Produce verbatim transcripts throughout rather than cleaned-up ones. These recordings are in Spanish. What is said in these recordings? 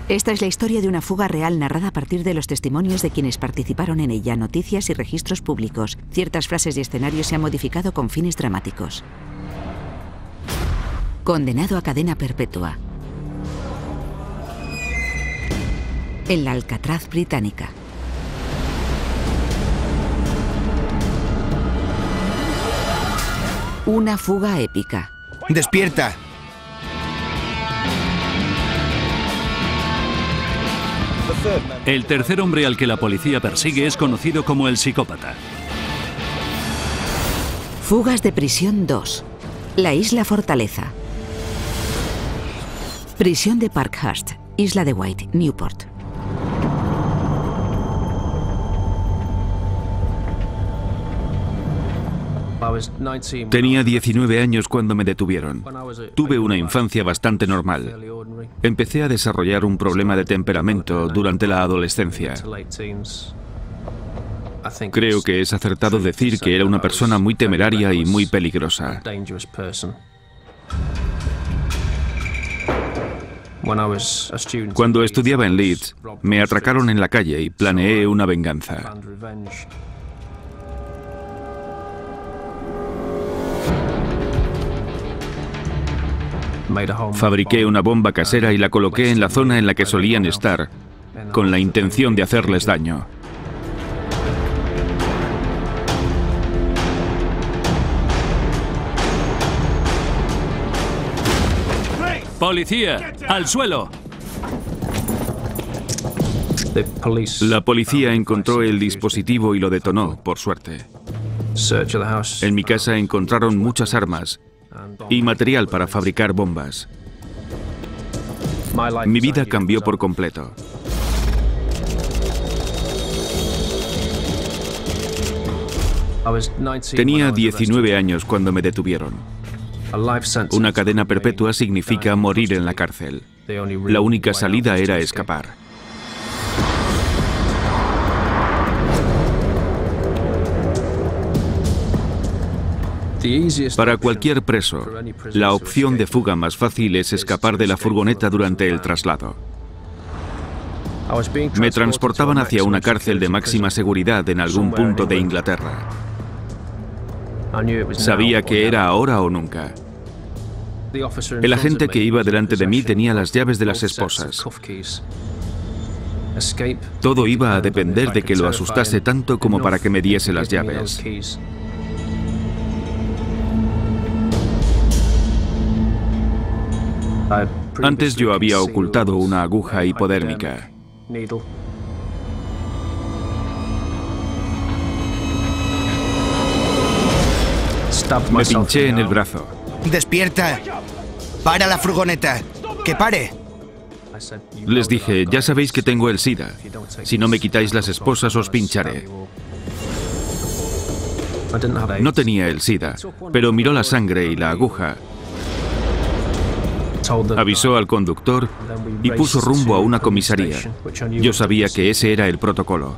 Esta es la historia de una fuga real narrada a partir de los testimonios de quienes participaron en ella, noticias y registros públicos. Ciertas frases y escenarios se han modificado con fines dramáticos. Condenado a cadena perpetua. En la Alcatraz británica. Una fuga épica. ¡Despierta! El tercer hombre al que la policía persigue es conocido como el psicópata. Fugas de prisión dos. La isla Fortaleza. Prisión de Parkhurst, Isla de Wight, Newport. Tenía diecinueve años cuando me detuvieron. Tuve una infancia bastante normal. Empecé a desarrollar un problema de temperamento durante la adolescencia. Creo que es acertado decir que era una persona muy temeraria y muy peligrosa. Cuando estudiaba en Leeds, me atracaron en la calle y planeé una venganza. Fabriqué una bomba casera y la coloqué en la zona en la que solían estar, con la intención de hacerles daño. ¡Policía! ¡Al suelo! La policía encontró el dispositivo y lo detonó, por suerte. En mi casa encontraron muchas armas y material para fabricar bombas. Mi vida cambió por completo. Tenía diecinueve años cuando me detuvieron. Una cadena perpetua significa morir en la cárcel. La única salida era escapar. Para cualquier preso, la opción de fuga más fácil es escapar de la furgoneta durante el traslado. Me transportaban hacia una cárcel de máxima seguridad en algún punto de Inglaterra. Sabía que era ahora o nunca. El agente que iba delante de mí tenía las llaves de las esposas. Todo iba a depender de que lo asustase tanto como para que me diese las llaves. Antes yo había ocultado una aguja hipodérmica. Me pinché en el brazo. ¡Despierta! ¡Para la furgoneta! ¡Que pare! Les dije, ya sabéis que tengo el SIDA. Si no me quitáis las esposas os pincharé. No tenía el SIDA, pero miró la sangre y la aguja. Avisó al conductor y puso rumbo a una comisaría. Yo sabía que ese era el protocolo.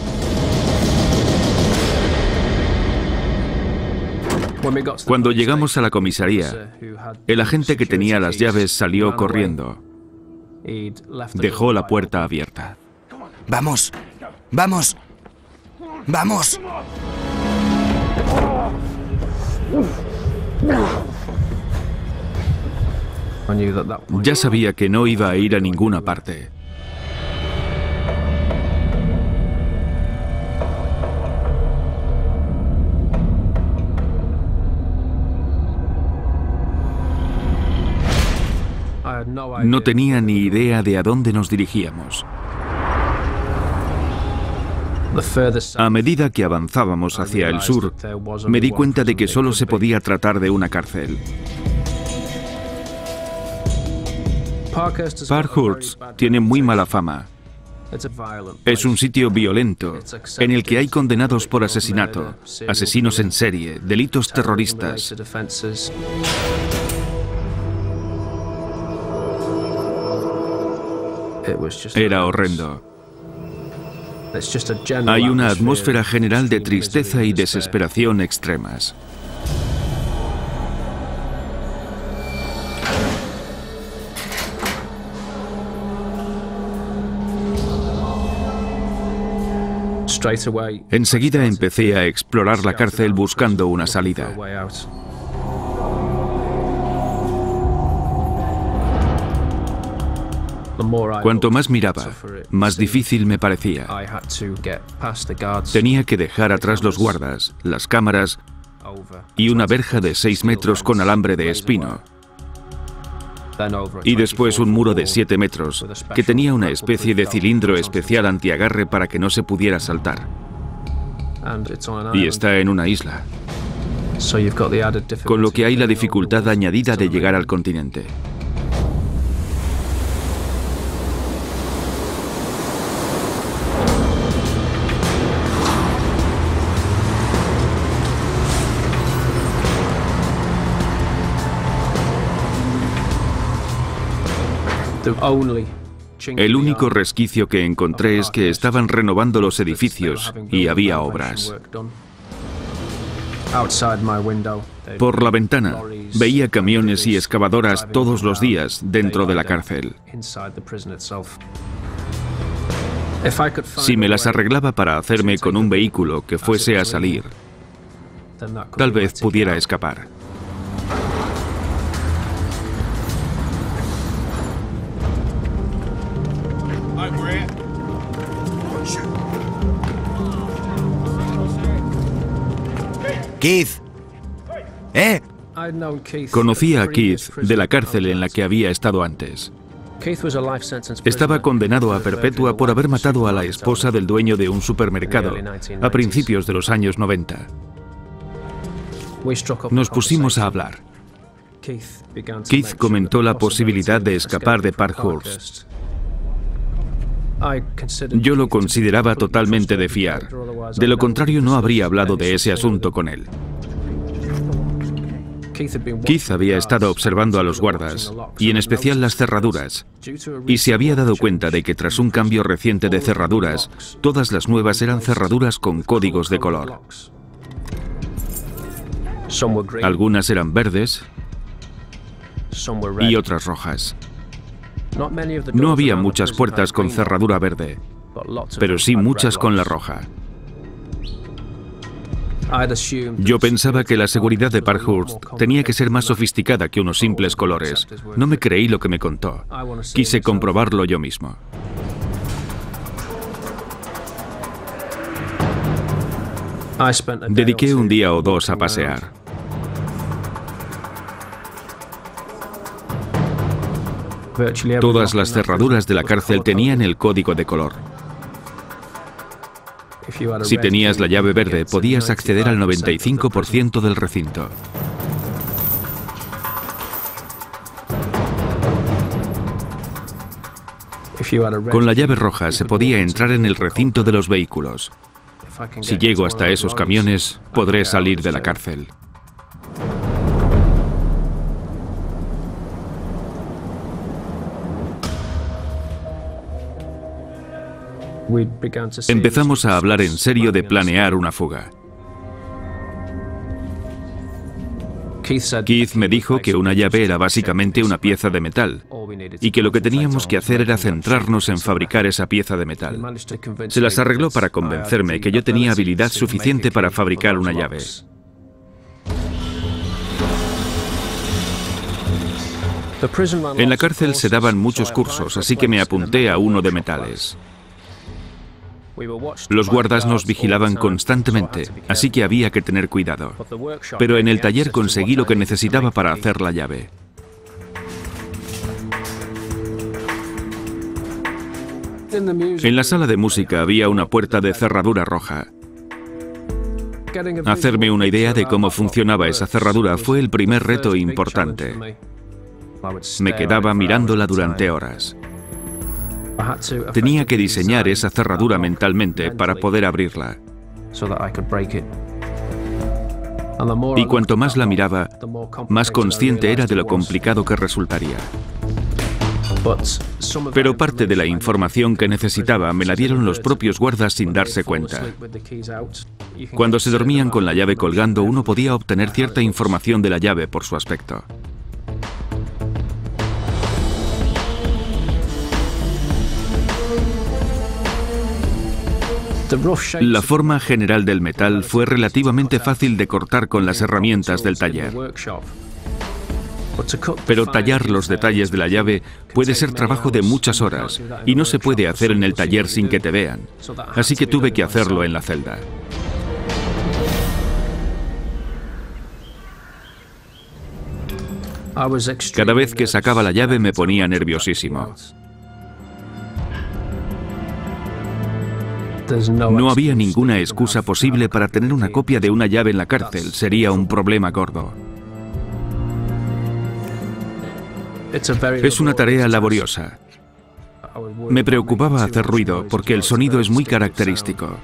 Cuando llegamos a la comisaría, el agente que tenía las llaves salió corriendo. Dejó la puerta abierta. ¡Vamos! ¡Vamos! ¡Vamos! Ya sabía que no iba a ir a ninguna parte. No tenía ni idea de a dónde nos dirigíamos. A medida que avanzábamos hacia el sur, me di cuenta de que solo se podía tratar de una cárcel. Parkhurst tiene muy mala fama. Es un sitio violento, en el que hay condenados por asesinato, asesinos en serie, delitos terroristas. Era horrendo. Hay una atmósfera general de tristeza y desesperación extremas. Enseguida empecé a explorar la cárcel buscando una salida. Cuanto más miraba, más difícil me parecía. Tenía que dejar atrás los guardas, las cámaras y una verja de seis metros con alambre de espino. Y después un muro de siete metros, que tenía una especie de cilindro especial antiagarre para que no se pudiera saltar. Y está en una isla, con lo que hay la dificultad añadida de llegar al continente. El único resquicio que encontré es que estaban renovando los edificios y había obras. Por la ventana veía camiones y excavadoras todos los días dentro de la cárcel. Si me las arreglaba para hacerme con un vehículo que fuese a salir, tal vez pudiera escapar. Keith. ¿Eh? Conocí a Keith de la cárcel en la que había estado antes. Estaba condenado a perpetua por haber matado a la esposa del dueño de un supermercado a principios de los años noventa. Nos pusimos a hablar. Keith comentó la posibilidad de escapar de Parkhurst. Yo lo consideraba totalmente de fiar. De lo contrario, no habría hablado de ese asunto con él. Keith había estado observando a los guardas, y en especial las cerraduras, y se había dado cuenta de que tras un cambio reciente de cerraduras, todas las nuevas eran cerraduras con códigos de color. Algunas eran verdes y otras rojas. No había muchas puertas con cerradura verde, pero sí muchas con la roja. Yo pensaba que la seguridad de Parkhurst tenía que ser más sofisticada que unos simples colores. No me creí lo que me contó. Quise comprobarlo yo mismo. Dediqué un día o dos a pasear. Todas las cerraduras de la cárcel tenían el código de color. Si tenías la llave verde, podías acceder al noventa y cinco por ciento del recinto. Con la llave roja se podía entrar en el recinto de los vehículos. Si llego hasta esos camiones, podré salir de la cárcel. Empezamos a hablar en serio de planear una fuga. Keith me dijo que una llave era básicamente una pieza de metal y que lo que teníamos que hacer era centrarnos en fabricar esa pieza de metal. Se las arregló para convencerme que yo tenía habilidad suficiente para fabricar una llave. En la cárcel se daban muchos cursos, así que me apunté a uno de metales. Los guardas nos vigilaban constantemente, así que había que tener cuidado. Pero en el taller conseguí lo que necesitaba para hacer la llave. En la sala de música había una puerta de cerradura roja. Hacerme una idea de cómo funcionaba esa cerradura fue el primer reto importante. Me quedaba mirándola durante horas. Tenía que diseñar esa cerradura mentalmente para poder abrirla. Y cuanto más la miraba, más consciente era de lo complicado que resultaría. Pero parte de la información que necesitaba me la dieron los propios guardas sin darse cuenta. Cuando se dormían con la llave colgando, uno podía obtener cierta información de la llave por su aspecto. La forma general del metal fue relativamente fácil de cortar con las herramientas del taller. Pero tallar los detalles de la llave puede ser trabajo de muchas horas y no se puede hacer en el taller sin que te vean. Así que tuve que hacerlo en la celda. Cada vez que sacaba la llave me ponía nerviosísimo. No había ninguna excusa posible para tener una copia de una llave en la cárcel. Sería un problema gordo. Es una tarea laboriosa. Me preocupaba hacer ruido porque el sonido es muy característico.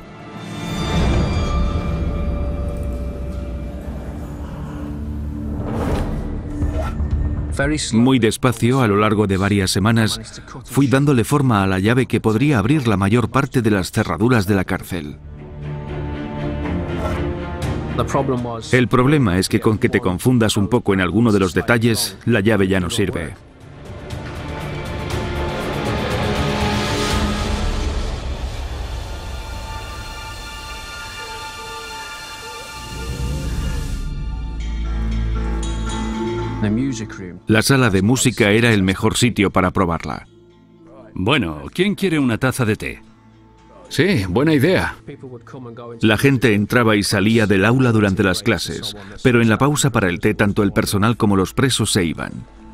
Muy despacio, a lo largo de varias semanas, fui dándole forma a la llave que podría abrir la mayor parte de las cerraduras de la cárcel. El problema es que con que te confundas un poco en alguno de los detalles, la llave ya no sirve. La sala de música era el mejor sitio para probarla. Bueno, ¿quién quiere una taza de té? Sí, buena idea. La gente entraba y salía del aula durante las clases, pero en la pausa para el té tanto el personal como los presos se iban.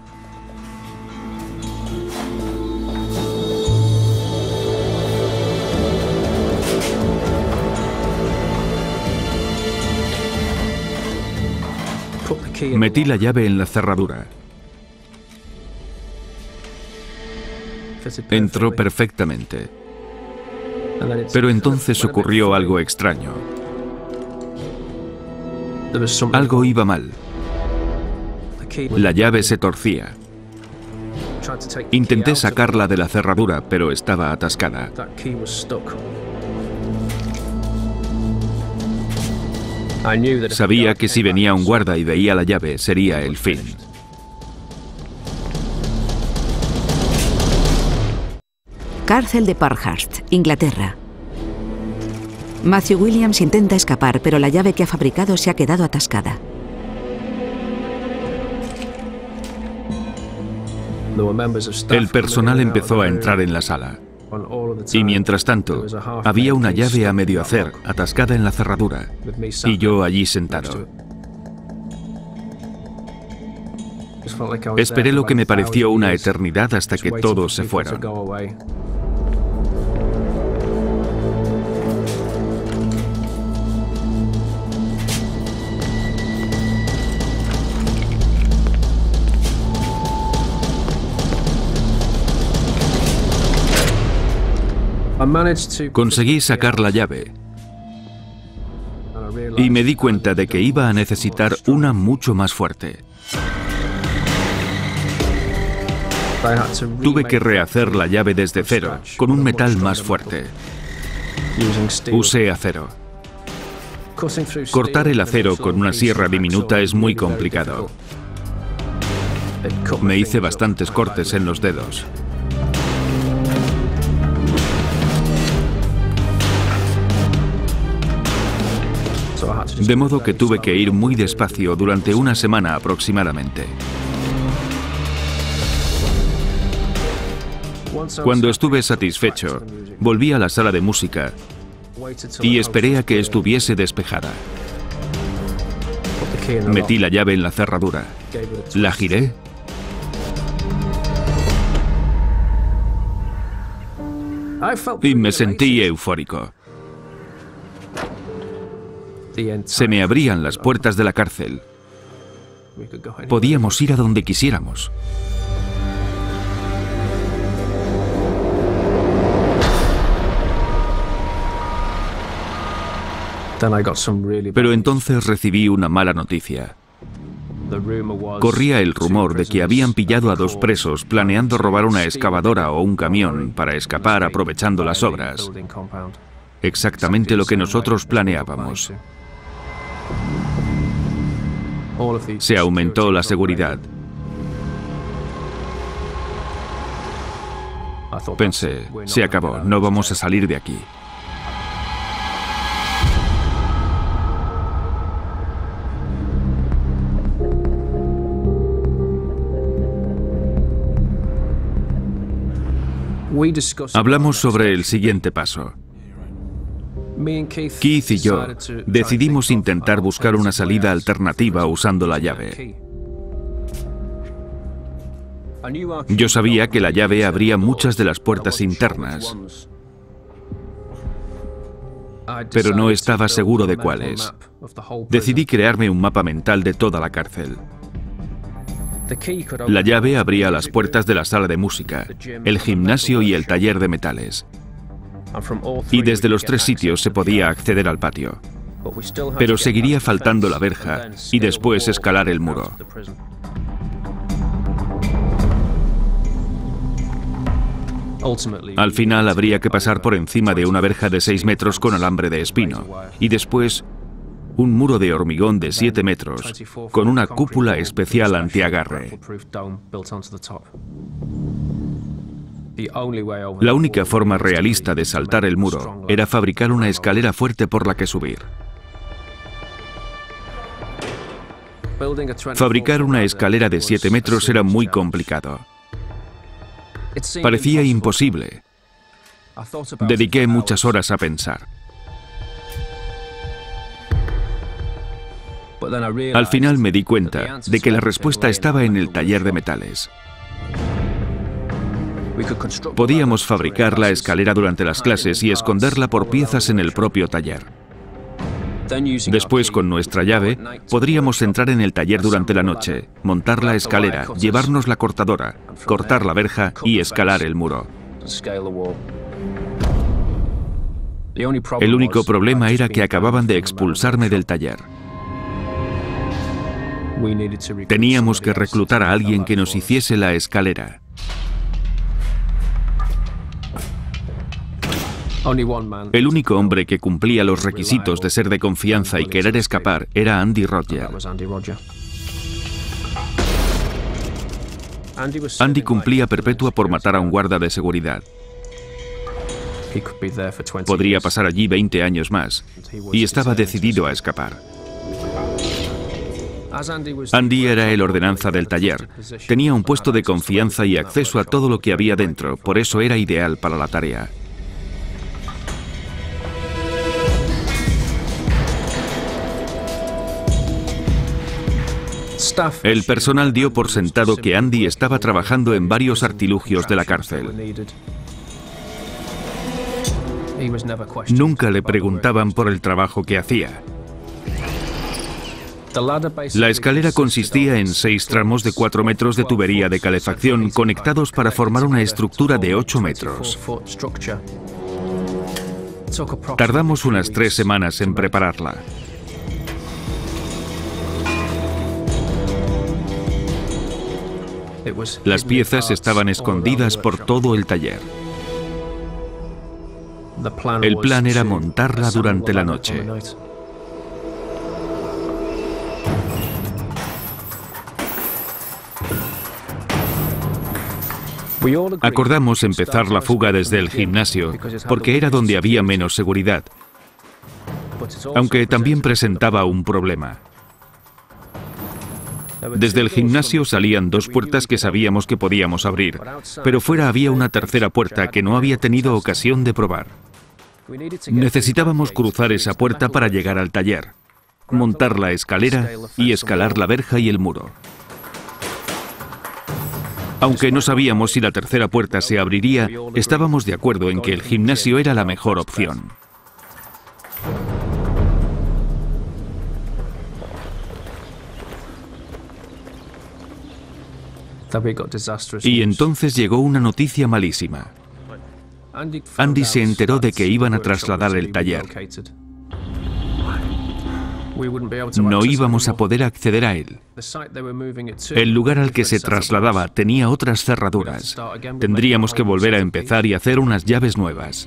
Metí la llave en la cerradura. Entró perfectamente. Pero entonces ocurrió algo extraño. Algo iba mal. La llave se torcía. Intenté sacarla de la cerradura, pero estaba atascada. Sabía que si venía un guarda y veía la llave, sería el fin. Cárcel de Parkhurst, Inglaterra. Matthew Williams intenta escapar, pero la llave que ha fabricado se ha quedado atascada. El personal empezó a entrar en la sala. Y mientras tanto, había una llave a medio hacer, atascada en la cerradura, y yo allí sentado. Esperé lo que me pareció una eternidad hasta que todos se fueron. Conseguí sacar la llave y me di cuenta de que iba a necesitar una mucho más fuerte. Tuve que rehacer la llave desde cero, con un metal más fuerte. Usé acero. Cortar el acero con una sierra diminuta es muy complicado. Me hice bastantes cortes en los dedos. De modo que tuve que ir muy despacio durante una semana aproximadamente. Cuando estuve satisfecho, volví a la sala de música y esperé a que estuviese despejada. Metí la llave en la cerradura, la giré y me sentí eufórico. Se me abrían las puertas de la cárcel. Podíamos ir a donde quisiéramos. Pero entonces recibí una mala noticia. Corría el rumor de que habían pillado a dos presos planeando robar una excavadora o un camión para escapar aprovechando las obras. Exactamente lo que nosotros planeábamos. Se aumentó la seguridad. Pensé, se acabó, no vamos a salir de aquí. Hablamos sobre el siguiente paso. Keith y yo decidimos intentar buscar una salida alternativa usando la llave. Yo sabía que la llave abría muchas de las puertas internas, pero no estaba seguro de cuáles. Decidí crearme un mapa mental de toda la cárcel. La llave abría las puertas de la sala de música, el gimnasio y el taller de metales. Y desde los tres sitios se podía acceder al patio. Pero seguiría faltando la verja y después escalar el muro. Al final habría que pasar por encima de una verja de seis metros con alambre de espino y después un muro de hormigón de siete metros con una cúpula especial antiagarre. La única forma realista de saltar el muro era fabricar una escalera fuerte por la que subir. Fabricar una escalera de siete metros era muy complicado. Parecía imposible. Dediqué muchas horas a pensar. Al final me di cuenta de que la respuesta estaba en el taller de metales. Podíamos fabricar la escalera durante las clases y esconderla por piezas en el propio taller. Después, con nuestra llave, podríamos entrar en el taller durante la noche, montar la escalera, llevarnos la cortadora, cortar la verja y escalar el muro. El único problema era que acababan de expulsarme del taller. Teníamos que reclutar a alguien que nos hiciese la escalera. El único hombre que cumplía los requisitos de ser de confianza y querer escapar era Andy Roger. Andy cumplía perpetua por matar a un guarda de seguridad. Podría pasar allí veinte años más, y estaba decidido a escapar. Andy era el ordenanza del taller. Tenía un puesto de confianza y acceso a todo lo que había dentro, por eso era ideal para la tarea. El personal dio por sentado que Andy estaba trabajando en varios artilugios de la cárcel. Nunca le preguntaban por el trabajo que hacía. La escalera consistía en seis tramos de cuatro metros de tubería de calefacción conectados para formar una estructura de ocho metros. Tardamos unas tres semanas en prepararla. Las piezas estaban escondidas por todo el taller. El plan era montarla durante la noche. Acordamos empezar la fuga desde el gimnasio, porque era donde había menos seguridad, aunque también presentaba un problema. Desde el gimnasio salían dos puertas que sabíamos que podíamos abrir, pero fuera había una tercera puerta que no había tenido ocasión de probar. Necesitábamos cruzar esa puerta para llegar al taller, montar la escalera y escalar la verja y el muro. Aunque no sabíamos si la tercera puerta se abriría, estábamos de acuerdo en que el gimnasio era la mejor opción. Y entonces llegó una noticia malísima. Andy se enteró de que iban a trasladar el taller. No íbamos a poder acceder a él. El lugar al que se trasladaba tenía otras cerraduras. Tendríamos que volver a empezar y hacer unas llaves nuevas.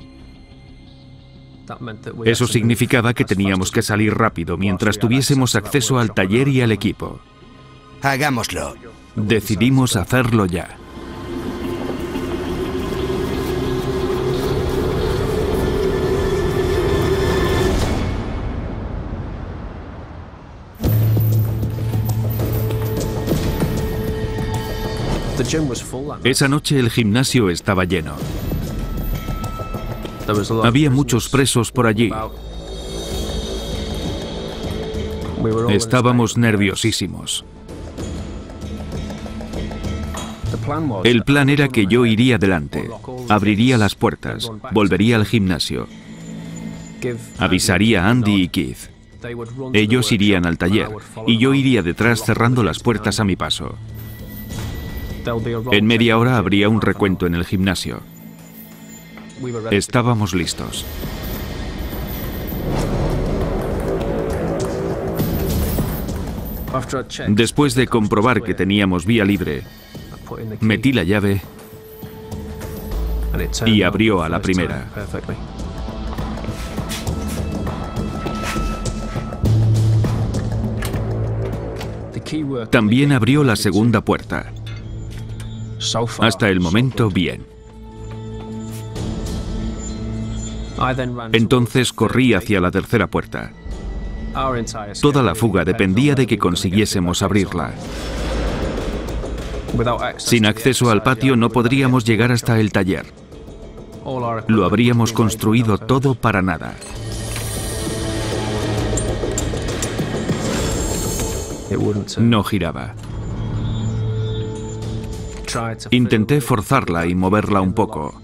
Eso significaba que teníamos que salir rápido mientras tuviésemos acceso al taller y al equipo. Hagámoslo. Decidimos hacerlo ya. Esa noche el gimnasio estaba lleno. Había muchos presos por allí. Estábamos nerviosísimos. El plan era que yo iría delante, abriría las puertas, volvería al gimnasio, avisaría a Andy y Keith. Ellos irían al taller y yo iría detrás cerrando las puertas a mi paso. En media hora habría un recuento en el gimnasio. Estábamos listos. Después de comprobar que teníamos vía libre, metí la llave y abrió a la primera. También abrió la segunda puerta. Hasta el momento, bien. Entonces corrí hacia la tercera puerta. Toda la fuga dependía de que consiguiésemos abrirla. Sin acceso al patio no podríamos llegar hasta el taller. Lo habríamos construido todo para nada. No giraba. Intenté forzarla y moverla un poco.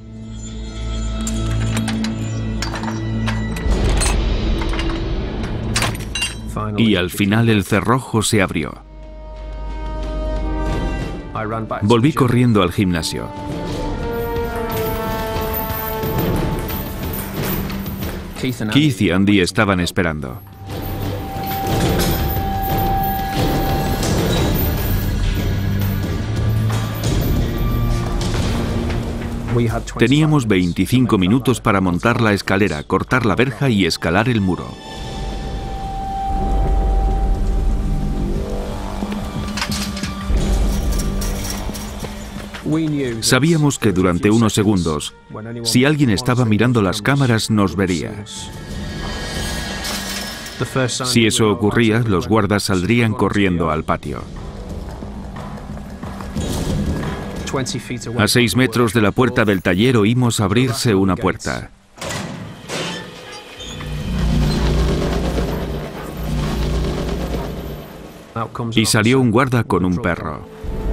Y al final el cerrojo se abrió. Volví corriendo al gimnasio. Keith y Andy estaban esperando. Teníamos veinticinco minutos para montar la escalera, cortar la verja y escalar el muro. Sabíamos que durante unos segundos, si alguien estaba mirando las cámaras, nos vería. Si eso ocurría, los guardas saldrían corriendo al patio. A seis metros de la puerta del taller oímos abrirse una puerta. Y salió un guarda con un perro.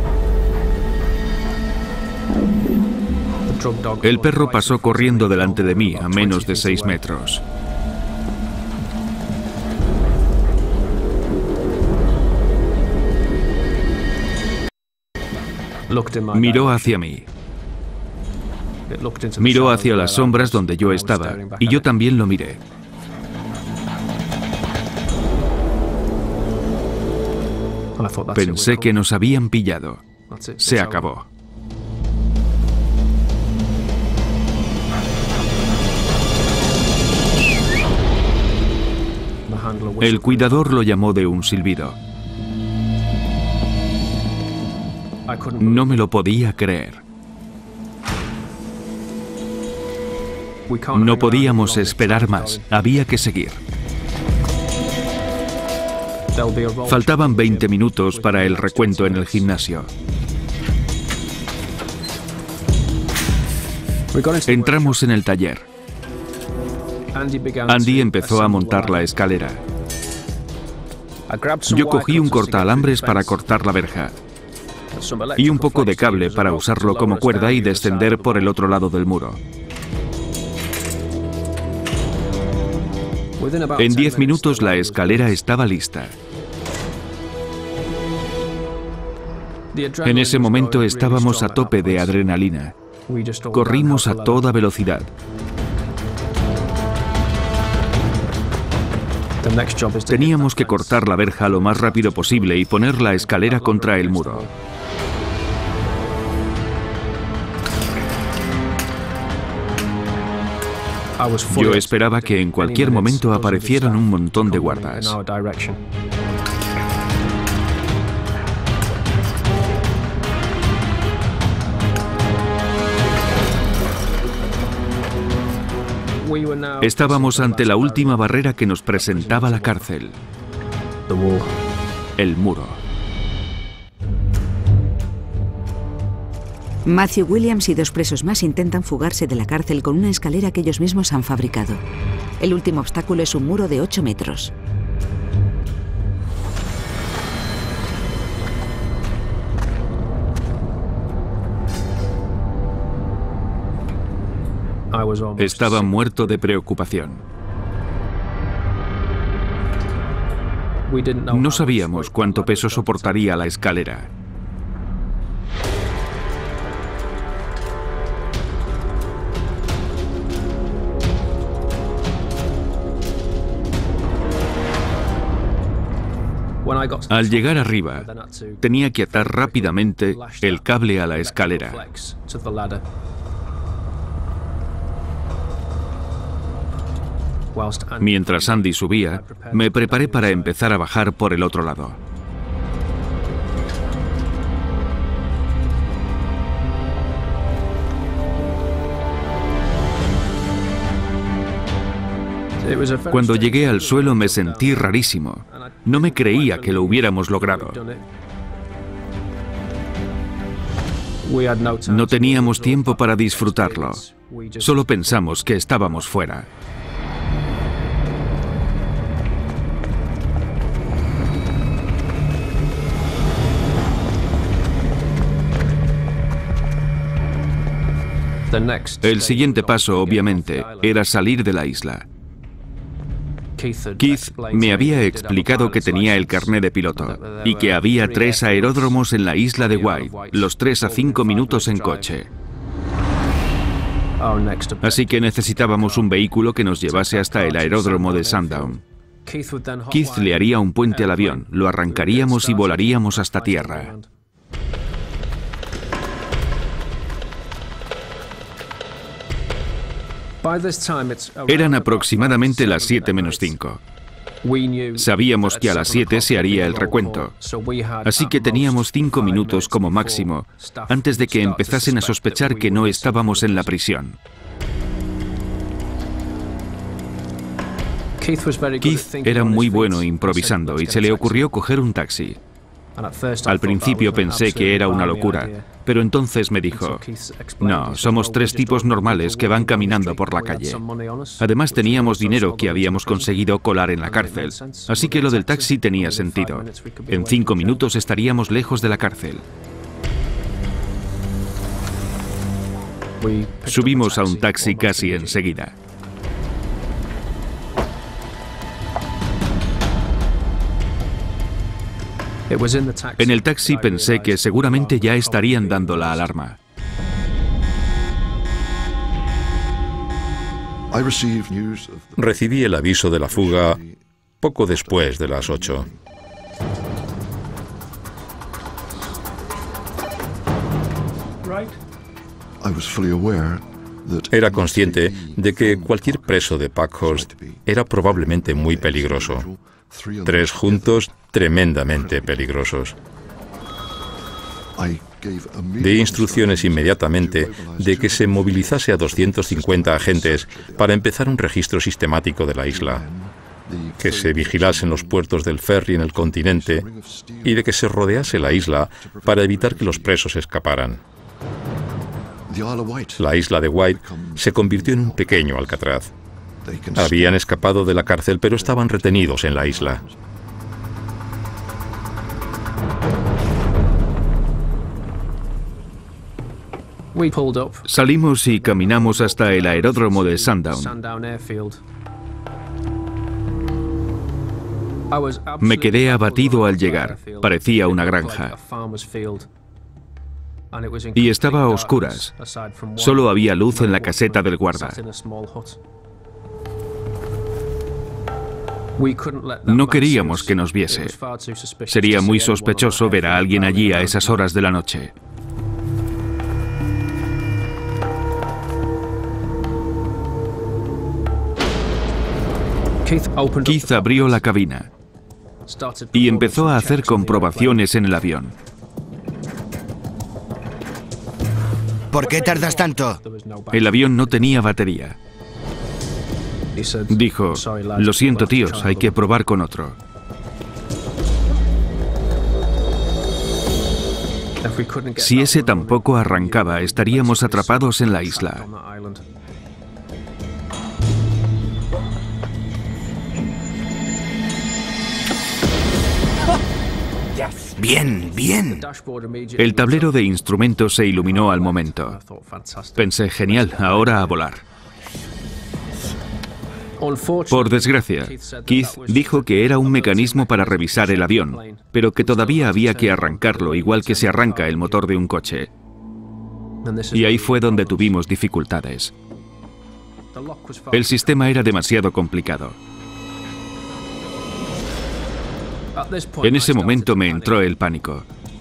El perro pasó corriendo delante de mí a menos de seis metros. Miró hacia mí. Miró hacia las sombras donde yo estaba, y yo también lo miré. Pensé que nos habían pillado. Se acabó. El cuidador lo llamó de un silbido. No me lo podía creer. No podíamos esperar más. Había que seguir. Faltaban veinte minutos para el recuento en el gimnasio. Entramos en el taller. Andy empezó a montar la escalera. Yo cogí un cortaalambres para cortar la verja y un poco de cable para usarlo como cuerda y descender por el otro lado del muro. En diez minutos la escalera estaba lista. En ese momento estábamos a tope de adrenalina. Corrimos a toda velocidad. Teníamos que cortar la verja lo más rápido posible y poner la escalera contra el muro. Yo esperaba que en cualquier momento aparecieran un montón de guardas. Estábamos ante la última barrera que nos presentaba la cárcel. El muro. Matthew Williams y dos presos más intentan fugarse de la cárcel con una escalera que ellos mismos han fabricado. El último obstáculo es un muro de ocho metros. Estaba muerto de preocupación. No sabíamos cuánto peso soportaría la escalera. Al llegar arriba, tenía que atar rápidamente el cable a la escalera. Mientras Andy subía, me preparé para empezar a bajar por el otro lado. Cuando llegué al suelo me sentí rarísimo. No me creía que lo hubiéramos logrado. No teníamos tiempo para disfrutarlo. Solo pensamos que estábamos fuera. El siguiente paso, obviamente, era salir de la isla. Keith me había explicado que tenía el carné de piloto y que había tres aeródromos en la isla de White, los tres a cinco minutos en coche. Así que necesitábamos un vehículo que nos llevase hasta el aeródromo de Sandown. Keith le haría un puente al avión, lo arrancaríamos y volaríamos hasta tierra. Eran aproximadamente las siete menos cinco. Sabíamos que a las siete se haría el recuento, así que teníamos cinco minutos como máximo antes de que empezasen a sospechar que no estábamos en la prisión. Keith era muy bueno improvisando y se le ocurrió coger un taxi. Al principio pensé que era una locura, pero entonces me dijo, no, somos tres tipos normales que van caminando por la calle. Además teníamos dinero que habíamos conseguido colar en la cárcel, así que lo del taxi tenía sentido. En cinco minutos estaríamos lejos de la cárcel. Subimos a un taxi casi enseguida. En el taxi pensé que seguramente ya estarían dando la alarma. Recibí el aviso de la fuga poco después de las ocho. Era consciente de que cualquier preso de Packhurst era probablemente muy peligroso. Tres juntos, tremendamente peligrosos. Di instrucciones inmediatamente de que se movilizase a doscientos cincuenta agentes para empezar un registro sistemático de la isla, que se vigilasen los puertos del ferry en el continente y de que se rodease la isla para evitar que los presos escaparan. La isla de White se convirtió en un pequeño Alcatraz. Habían escapado de la cárcel, pero estaban retenidos en la isla. Salimos y caminamos hasta el aeródromo de Sandown. Me quedé abatido al llegar. Parecía una granja. Y estaba a oscuras. Solo había luz en la caseta del guarda. No queríamos que nos viese. Sería muy sospechoso ver a alguien allí a esas horas de la noche. Keith abrió la cabina y empezó a hacer comprobaciones en el avión. ¿Por qué tardas tanto? El avión no tenía batería. Dijo, lo siento, tíos, hay que probar con otro. Si ese tampoco arrancaba, estaríamos atrapados en la isla. Bien, bien. El tablero de instrumentos se iluminó al momento. Pensé, genial, ahora a volar. Por desgracia, Keith dijo que era un mecanismo para revisar el avión, pero que todavía había que arrancarlo, igual que se arranca el motor de un coche. Y ahí fue donde tuvimos dificultades. El sistema era demasiado complicado. En ese momento me entró el pánico.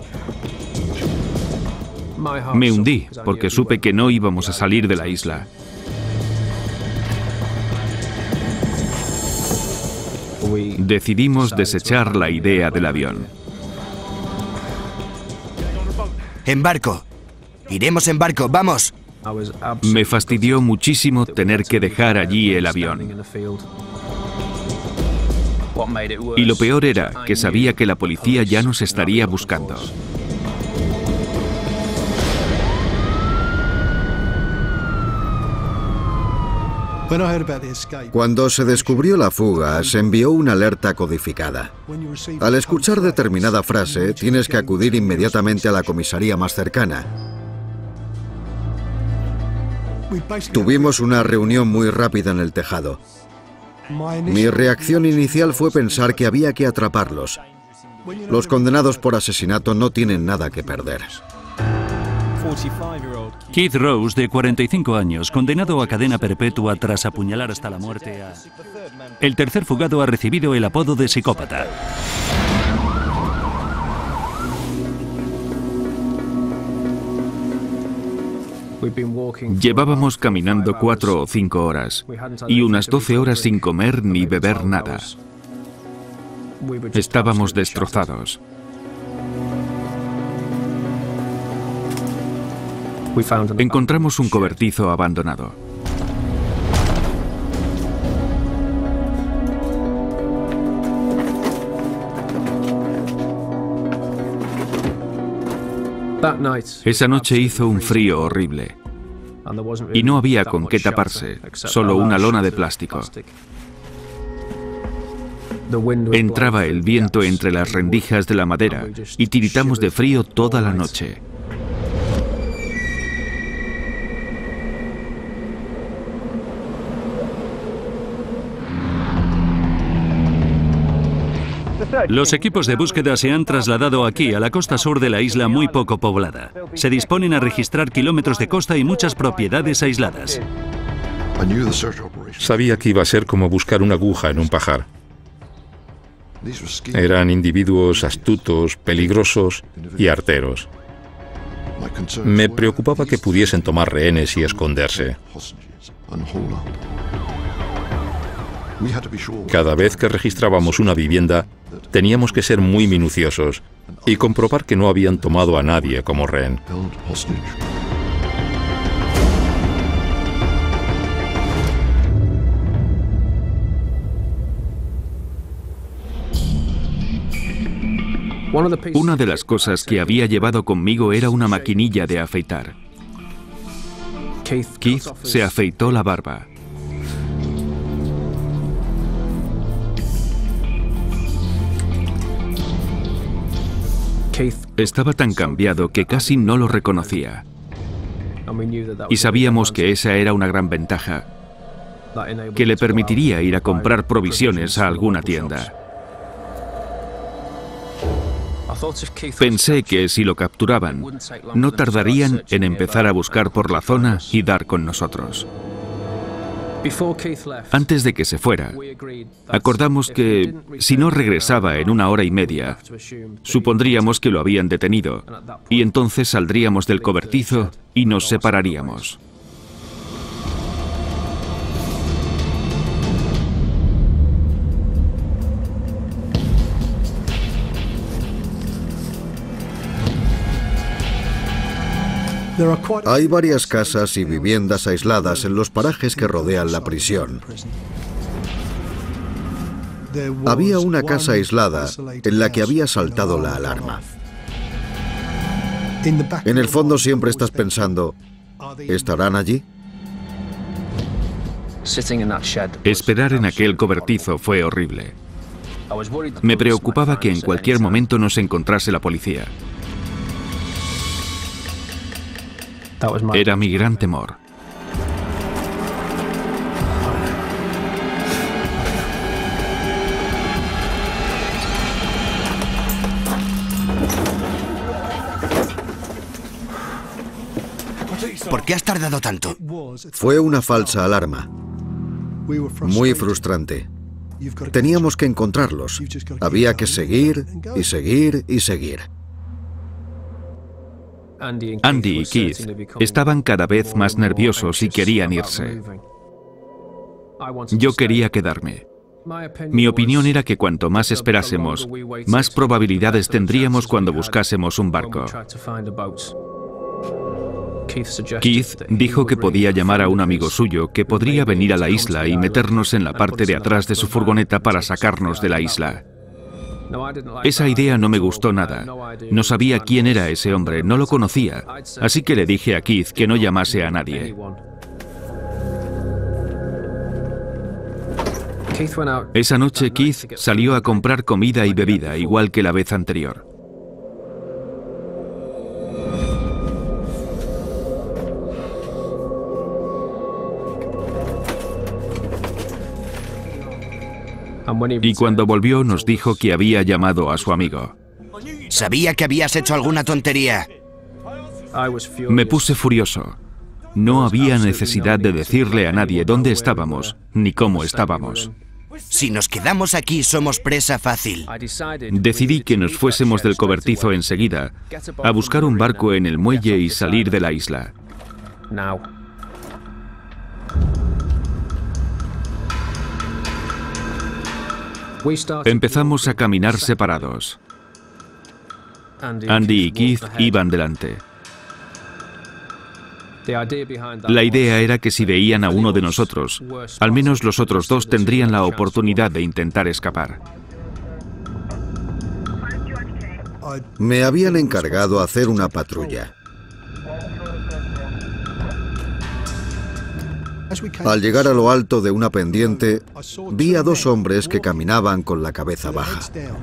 Me hundí porque supe que no íbamos a salir de la isla. Decidimos desechar la idea del avión. En barco. Iremos en barco, vamos. Me fastidió muchísimo tener que dejar allí el avión. Y lo peor era que sabía que la policía ya nos estaría buscando. Cuando se descubrió la fuga, se envió una alerta codificada. Al escuchar determinada frase, tienes que acudir inmediatamente a la comisaría más cercana. Tuvimos una reunión muy rápida en el tejado. Mi reacción inicial fue pensar que había que atraparlos. Los condenados por asesinato no tienen nada que perder. Keith Rose, de cuarenta y cinco años, condenado a cadena perpetua tras apuñalar hasta la muerte a... El tercer fugado ha recibido el apodo de psicópata. Llevábamos caminando cuatro o cinco horas y unas doce horas sin comer ni beber nada. Estábamos destrozados. Encontramos un cobertizo abandonado. Esa noche hizo un frío horrible y no había con qué taparse, solo una lona de plástico. Entraba el viento entre las rendijas de la madera y tiritamos de frío toda la noche. Los equipos de búsqueda se han trasladado aquí, a la costa sur de la isla muy poco poblada. Se disponen a registrar kilómetros de costa y muchas propiedades aisladas. Sabía que iba a ser como buscar una aguja en un pajar. Eran individuos astutos, peligrosos y arteros. Me preocupaba que pudiesen tomar rehenes y esconderse. Cada vez que registrábamos una vivienda, teníamos que ser muy minuciosos y comprobar que no habían tomado a nadie como rehén. Una de las cosas que había llevado conmigo era una maquinilla de afeitar. Keith se afeitó la barba. Estaba tan cambiado que casi no lo reconocía. Y sabíamos que esa era una gran ventaja, que le permitiría ir a comprar provisiones a alguna tienda. Pensé que si lo capturaban, no tardarían en empezar a buscar por la zona y dar con nosotros. Antes de que se fuera, acordamos que si no regresaba en una hora y media, supondríamos que lo habían detenido, y entonces saldríamos del cobertizo y nos separaríamos. Hay varias casas y viviendas aisladas en los parajes que rodean la prisión. Había una casa aislada en la que había saltado la alarma. En el fondo siempre estás pensando, ¿estarán allí? Esperar en aquel cobertizo fue horrible. Me preocupaba que en cualquier momento nos encontrase la policía. Era mi gran temor. ¿Por qué has tardado tanto? Fue una falsa alarma. Muy frustrante. Teníamos que encontrarlos. Había que seguir y seguir y seguir. Andy y Keith estaban cada vez más nerviosos y querían irse. Yo quería quedarme. Mi opinión era que cuanto más esperásemos, más probabilidades tendríamos cuando buscásemos un barco. Keith dijo que podía llamar a un amigo suyo que podría venir a la isla y meternos en la parte de atrás de su furgoneta para sacarnos de la isla. Esa idea no me gustó nada. No sabía quién era ese hombre, no lo conocía, así que le dije a Keith que no llamase a nadie. Esa noche Keith salió a comprar comida y bebida, igual que la vez anterior. Y cuando volvió nos dijo que había llamado a su amigo. Sabía que habías hecho alguna tontería. Me puse furioso. No había necesidad de decirle a nadie dónde estábamos, ni cómo estábamos. Si nos quedamos aquí, somos presa fácil. Decidí que nos fuésemos del cobertizo enseguida, a buscar un barco en el muelle y salir de la isla. Empezamos a caminar separados. Andy y Keith iban delante. La idea era que si veían a uno de nosotros, al menos los otros dos tendrían la oportunidad de intentar escapar. Me habían encargado hacer una patrulla. Al llegar a lo alto de una pendiente, vi a dos hombres que caminaban con la cabeza baja.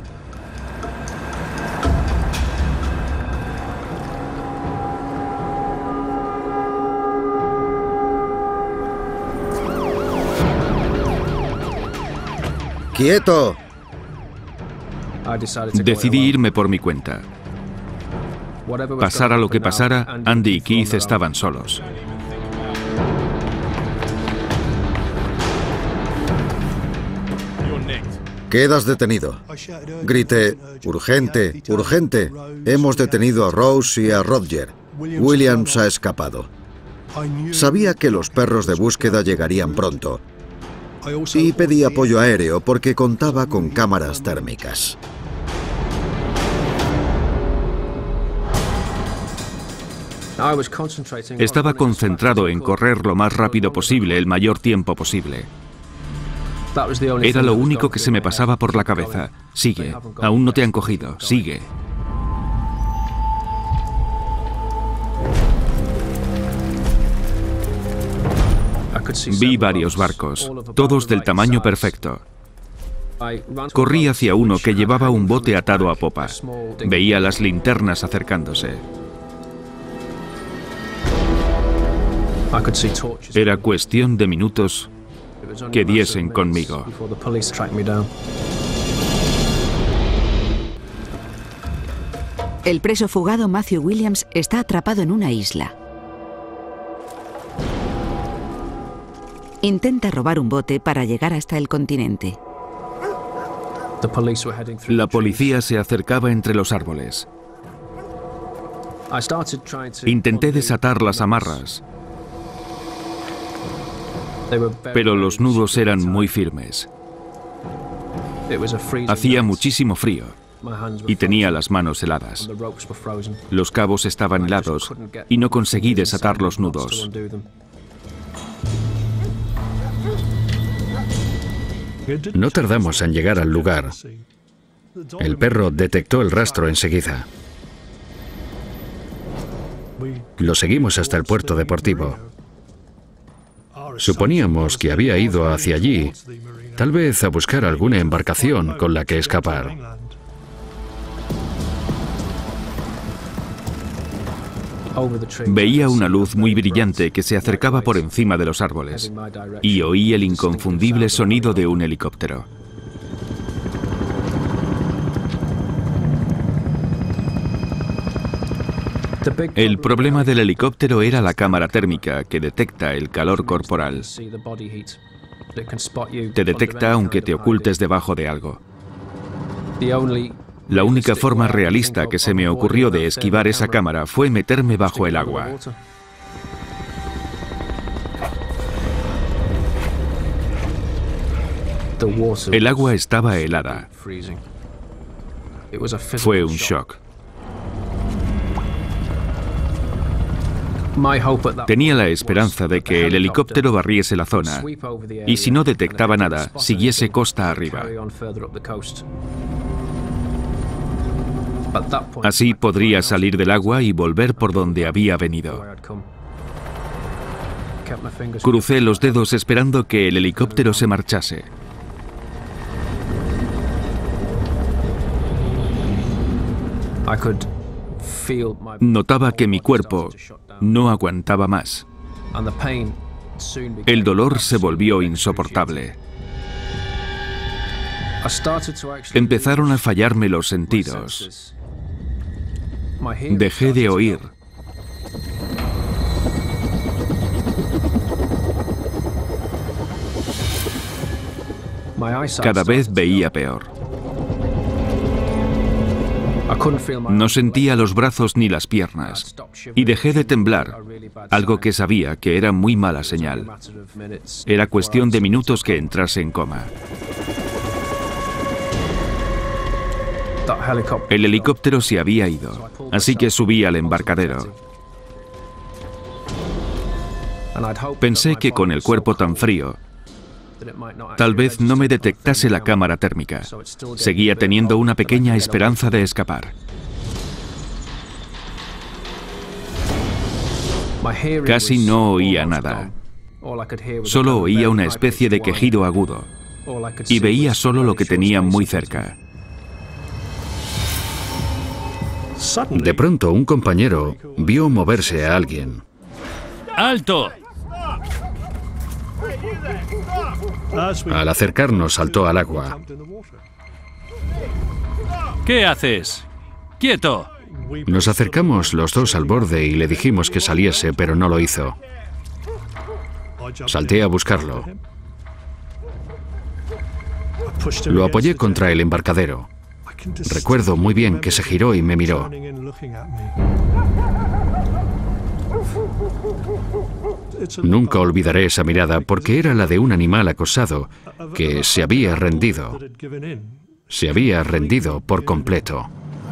¡Quieto! Decidí irme por mi cuenta. Pasara lo que pasara, Andy y Keith estaban solos. Quedas detenido. Grité, urgente, urgente. Hemos detenido a Rose y a Roger. Williams ha escapado. Sabía que los perros de búsqueda llegarían pronto. Y pedí apoyo aéreo porque contaba con cámaras térmicas. Estaba concentrado en correr lo más rápido posible, el mayor tiempo posible. Era lo único que se me pasaba por la cabeza. Sigue, aún no te han cogido, sigue. Vi varios barcos, todos del tamaño perfecto. Corrí hacia uno que llevaba un bote atado a popa. Veía las linternas acercándose. Era cuestión de minutos que diesen conmigo. El preso fugado Matthew Williams está atrapado en una isla. Intenta robar un bote para llegar hasta el continente. La policía se acercaba entre los árboles. Intenté desatar las amarras, pero los nudos eran muy firmes. Hacía muchísimo frío y tenía las manos heladas. Los cabos estaban helados y no conseguí desatar los nudos. No tardamos en llegar al lugar. El perro detectó el rastro enseguida. Lo seguimos hasta el puerto deportivo. Suponíamos que había ido hacia allí, tal vez a buscar alguna embarcación con la que escapar. Veía una luz muy brillante que se acercaba por encima de los árboles y oí el inconfundible sonido de un helicóptero. El problema del helicóptero era la cámara térmica que detecta el calor corporal. Te detecta aunque te ocultes debajo de algo. La única forma realista que se me ocurrió de esquivar esa cámara fue meterme bajo el agua. El agua estaba helada. Fue un shock. Tenía la esperanza de que el helicóptero barriese la zona y, si no detectaba nada, siguiese costa arriba. Así podría salir del agua y volver por donde había venido. Crucé los dedos esperando que el helicóptero se marchase. Notaba que mi cuerpo no aguantaba más. El dolor se volvió insoportable. Empezaron a fallarme los sentidos. Dejé de oír. Cada vez veía peor. No sentía los brazos ni las piernas y dejé de temblar, algo que sabía que era muy mala señal. Era cuestión de minutos que entrase en coma. El helicóptero se había ido, así que subí al embarcadero. Pensé que con el cuerpo tan frío, tal vez no me detectase la cámara térmica. Seguía teniendo una pequeña esperanza de escapar. Casi no oía nada. Solo oía una especie de quejido agudo y veía solo lo que tenía muy cerca. De pronto, un compañero vio moverse a alguien. ¡Alto! Al acercarnos, saltó al agua. ¿Qué haces? ¡Quieto! Nos acercamos los dos al borde y le dijimos que saliese, pero no lo hizo. Salté a buscarlo. Lo apoyé contra el embarcadero. Recuerdo muy bien que se giró y me miró. Nunca olvidaré esa mirada porque era la de un animal acosado que se había rendido. Se había rendido por completo.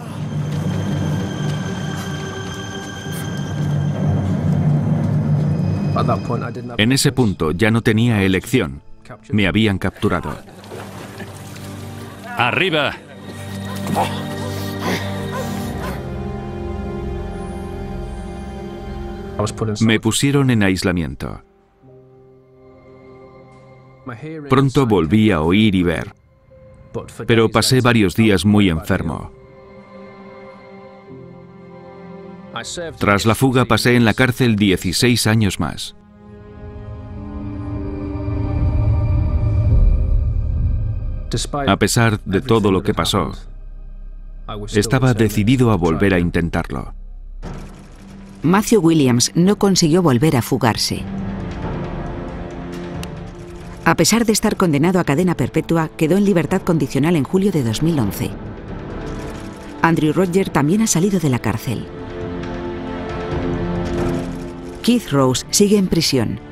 En ese punto ya no tenía elección. Me habían capturado. ¡Arriba! Me pusieron en aislamiento. Pronto volví a oír y ver, pero pasé varios días muy enfermo. Tras la fuga pasé en la cárcel dieciséis años más. A pesar de todo lo que pasó, estaba decidido a volver a intentarlo. Matthew Williams no consiguió volver a fugarse. A pesar de estar condenado a cadena perpetua, quedó en libertad condicional en julio de dos mil once. Andrew Rodger también ha salido de la cárcel. Keith Rose sigue en prisión.